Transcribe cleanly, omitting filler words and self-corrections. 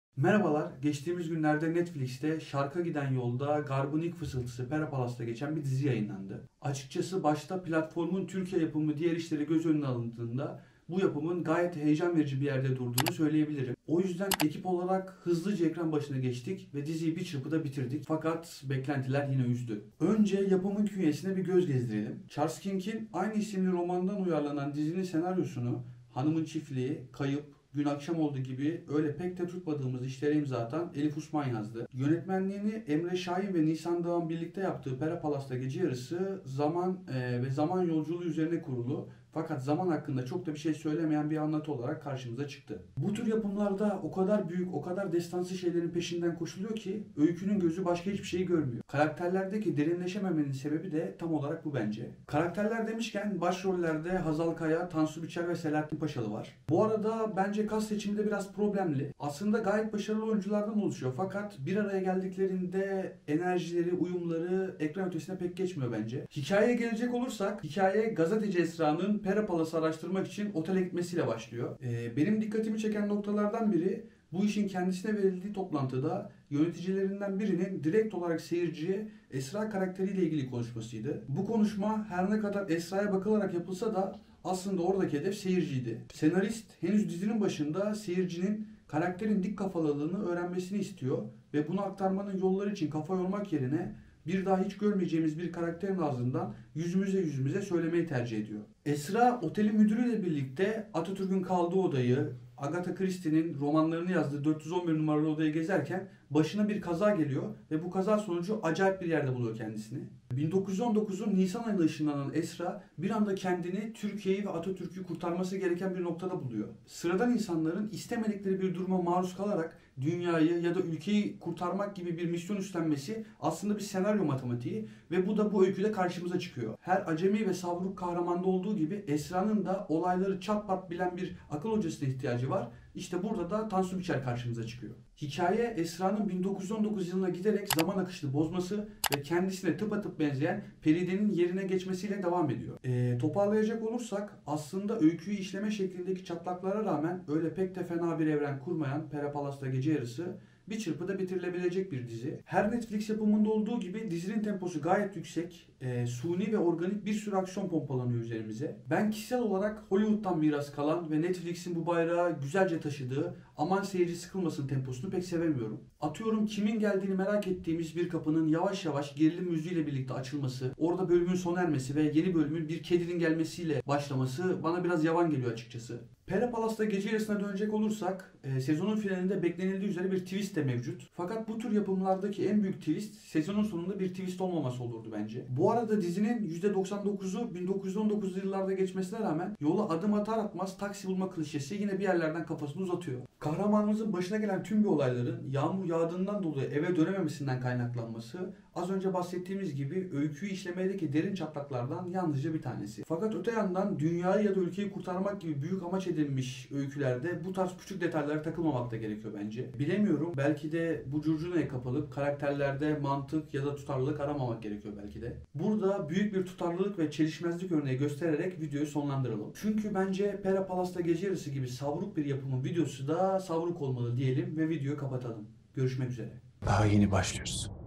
Merhabalar. Geçtiğimiz günlerde Netflix'te Şarka Giden Yolda Garb'ın ilk fısıltısı Pera Palas'ta geçen bir dizi yayınlandı. Açıkçası başta platformun Türkiye yapımı diğer işleri göz önüne alındığında bu yapımın gayet heyecan verici bir yerde durduğunu söyleyebilirim. O yüzden ekip olarak hızlıca ekran başına geçtik ve diziyi bir çırpıda bitirdik. Fakat beklentiler yine üzdü. Önce yapımın künyesine bir göz gezdirelim. Charles King'in aynı isimli romandan uyarlanan dizinin senaryosunu Hanımın Çiftliği, Kayıp, Gün Akşam Oldu gibi öyle pek de tutmadığımız işlere imza atan Elif Usman yazdı. Yönetmenliğini Emre Şahin ve Nisan Dağ'ın birlikte yaptığı Pera Palas'ta gece yarısı zaman ve zaman yolculuğu üzerine kurulu fakat zaman hakkında çok da bir şey söylemeyen bir anlatı olarak karşımıza çıktı. Bu tür yapımlarda o kadar büyük, o kadar destansı şeylerin peşinden koşuluyor ki öykünün gözü başka hiçbir şeyi görmüyor. Karakterlerdeki derinleşememenin sebebi de tam olarak bu bence. Karakterler demişken başrollerde Hazal Kaya, Tansu Biçer ve Selahattin Paşalı var. Bu arada bence kas seçimi de biraz problemli. Aslında gayet başarılı oyunculardan oluşuyor fakat bir araya geldiklerinde enerjileri, uyumları ekran ötesine pek geçmiyor bence. Hikayeye gelecek olursak, hikaye gazeteci Esra'nın Pera Palas'ı araştırmak için otele gitmesiyle başlıyor. Benim dikkatimi çeken noktalardan biri bu işin kendisine verildiği toplantıda yöneticilerinden birinin direkt olarak seyirciye Esra karakteriyle ilgili konuşmasıydı. Bu konuşma her ne kadar Esra'ya bakılarak yapılsa da aslında oradaki hedef seyirciydi. Senarist henüz dizinin başında seyircinin karakterin dik kafalılığını öğrenmesini istiyor ve bunu aktarmanın yolları için kafa yormak yerine bir daha hiç görmeyeceğimiz bir karakterin ağzından yüzümüze söylemeyi tercih ediyor. Esra otelin müdürüyle birlikte Atatürk'ün kaldığı odayı, Agatha Christie'nin romanlarını yazdığı 411 numaralı odayı gezerken başına bir kaza geliyor ve bu kaza sonucu acayip bir yerde buluyor kendisini. 1919'un Nisan ayında ışınlanan Esra bir anda kendini Türkiye'yi ve Atatürk'ü kurtarması gereken bir noktada buluyor. Sıradan insanların istemedikleri bir duruma maruz kalarak dünyayı ya da ülkeyi kurtarmak gibi bir misyon üstlenmesi aslında bir senaryo matematiği ve bu da bu öyküde karşımıza çıkıyor. Her acemi ve savruk kahramanda olduğu gibi Esra'nın da olayları çat pat bilen bir akıl hocasına ihtiyacı var. İşte burada da Tansu Biçer karşımıza çıkıyor. Hikaye Esra'nın 1919 yılına giderek zaman akışını bozması ve kendisine tıpatıp benzeyen Peride'nin yerine geçmesiyle devam ediyor. Toparlayacak olursak aslında öyküyü işleme şeklindeki çatlaklara rağmen öyle pek de fena bir evren kurmayan Pera Palas'ta gece yarısı bir çırpıda bitirilebilecek bir dizi. Her Netflix yapımında olduğu gibi dizinin temposu gayet yüksek, suni ve organik bir sürü aksiyon pompalanıyor üzerimize. Ben kişisel olarak Hollywood'dan miras kalan ve Netflix'in bu bayrağı güzelce taşıdığı aman seyirci sıkılmasın temposunu pek sevemiyorum. Atıyorum kimin geldiğini merak ettiğimiz bir kapının yavaş yavaş gerilim müziğiyle birlikte açılması, orada bölümün sona ermesi ve yeni bölümün bir kedinin gelmesiyle başlaması bana biraz yavan geliyor açıkçası. Pera Palas'ta gece yarısına dönecek olursak sezonun finalinde beklenildiği üzere bir twist de mevcut. Fakat bu tür yapımlardaki en büyük twist sezonun sonunda bir twist olmaması olurdu bence. Bu arada dizinin %99'u 1919'lu yıllarda geçmesine rağmen yola adım atar atmaz taksi bulma klişesi yine bir yerlerden kafasını uzatıyor. Kahramanımızın başına gelen tüm bir olayların yağmur yağdığından dolayı eve dönememesinden kaynaklanması az önce bahsettiğimiz gibi öyküyü işlemedeki derin çatlaklardan yalnızca bir tanesi. Fakat öte yandan dünyayı ya da ülkeyi kurtarmak gibi büyük amaç edinmiş öykülerde bu tarz küçük detaylara takılmamak da gerekiyor bence. Bilemiyorum, belki de bu curcunaya kapılıp karakterlerde mantık ya da tutarlılık aramamak gerekiyor belki de. Burada büyük bir tutarlılık ve çelişmezlik örneği göstererek videoyu sonlandıralım. Çünkü bence Pera Palas'ta gece yarısı gibi savruk bir yapımın videosu da savruk olmalı diyelim ve videoyu kapatalım. Görüşmek üzere. Daha yeni başlıyoruz.